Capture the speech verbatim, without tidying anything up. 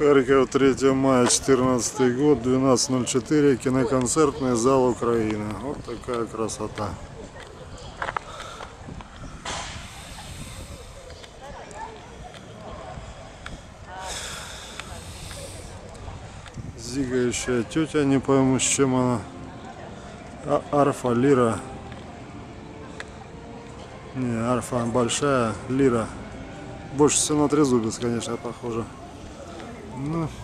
Харьков, третье мая, четырнадцатый год, двенадцать ноль четыре, киноконцертный зал Украины. Вот такая красота. Зигающая тетя, не пойму, с чем она. А, арфа, лира. Не, арфа большая, лира. Больше всего на трезубец, конечно, похоже. Ну,